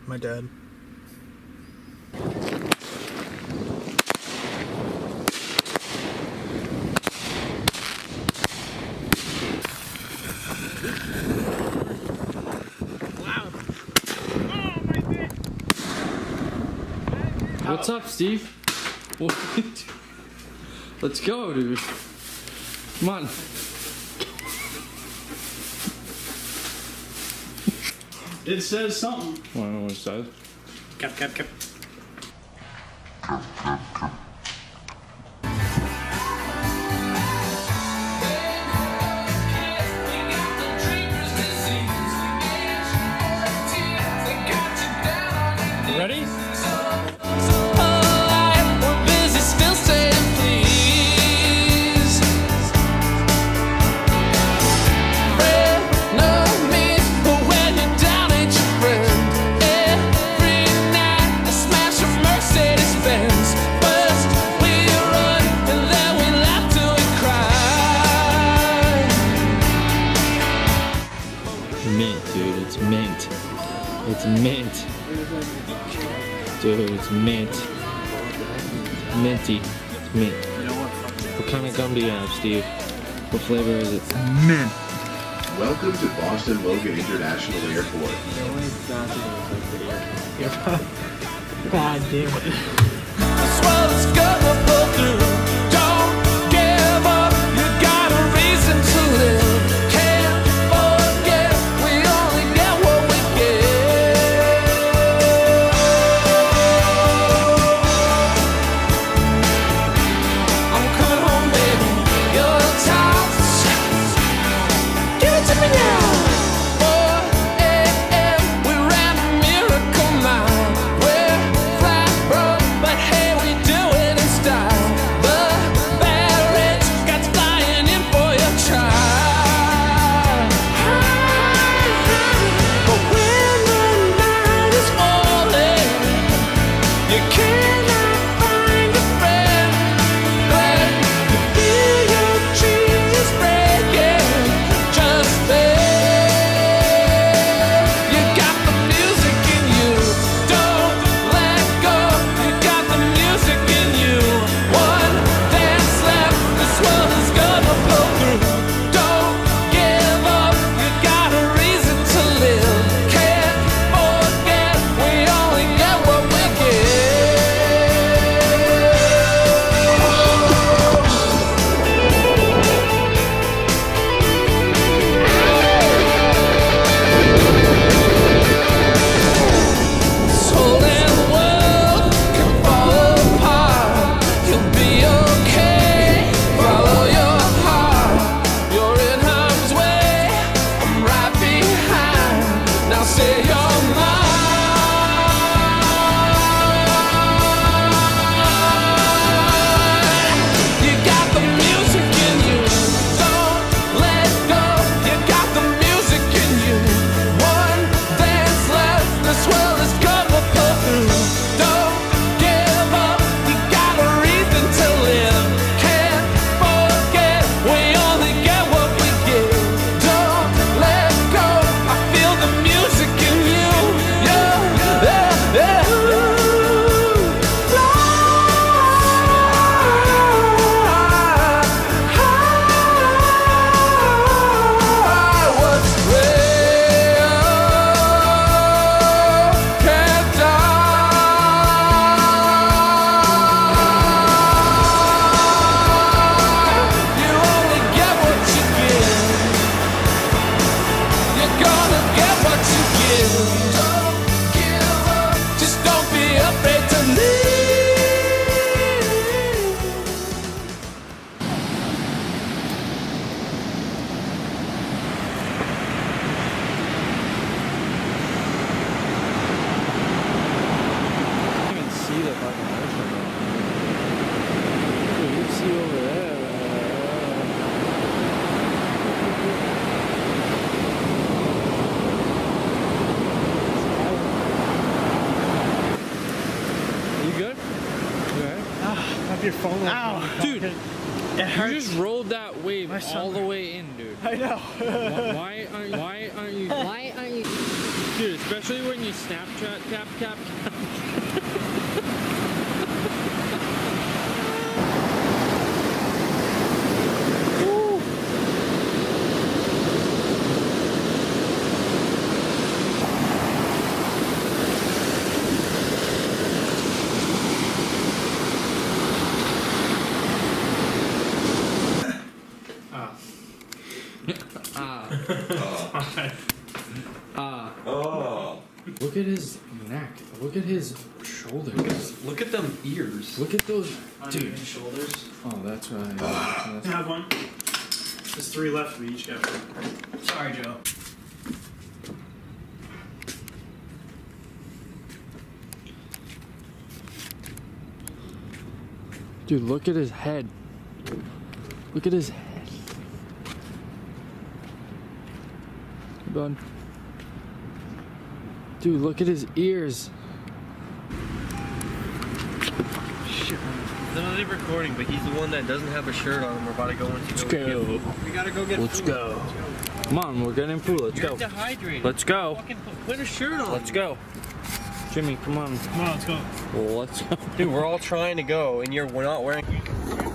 my dad. What's up, Steve? Let's go, dude. Come on. It says something. I don't know what it says. Cap. Ready? Mint, dude, it's mint. It's mint. Dude, it's mint. Minty. It's mint. What kind of gum do you have, Steve? What flavor is it? Mint. Welcome to Boston Logan International Airport. God damn it. This world is gonna pull through. Don't give up. You got a reason to live. Can't forget. We only get what we give. I'm coming home, baby. Your time. Give it to me now. 4 a.m. We ran a miracle mile. We're flat broke, but hey, we do it in style. The parents got flying in for your child. But when the night is falling, you cannot find a friend. But you feel your dreams breaking just there. You got the music in you. Don't let go. You got the music in you. One dance left. This world is gonna pull through. Don't give up. You got a reason to live. Can't forget. We only get what we Soul and the world can fall apart. You'll be okay. Follow your heart. You're in harm's way. I'm right behind. Now say you're mine. You got the music in you. Don't let go. You got the music in you. One dance left. This world is gonna pull through. Don't give up. You got a reason to live. Can't forget. We only get what we give. Don't let go. I feel the music in you. Yeah. What's real can't die. You only get what you give. You're gonna get what you give. Don't give up. Just don't be afraid to leave. I can't even see the fucking ocean, bro. Dude, you see over there. You good? You alright? Have your phone. Ow. Dude, It you hurts. just rolled that wave My all son- the way in, dude. I know. Why aren't you? Dude, especially when you Snapchat cap. Oh. Look at his neck. Look at his shoulders. Look at them ears. Look at those, dude. Shoulders. Oh, that's right. I have one. There's 3 left. We each got one. Sorry, Joe. Dude, look at his head. Look at his head. Done. Dude, look at his ears. Shit. They're not even recording, but he's the one that doesn't have a shirt on. We're about to go into. Let's go. We gotta go get Let's food. go. Come on, we're getting food. Let's go. You're dehydrated. Let's go. Fucking put a shirt on. Let's go. Jimmy, come on. Come on, let's go. Let's go. Dude, we're all trying to go, and we're not wearing.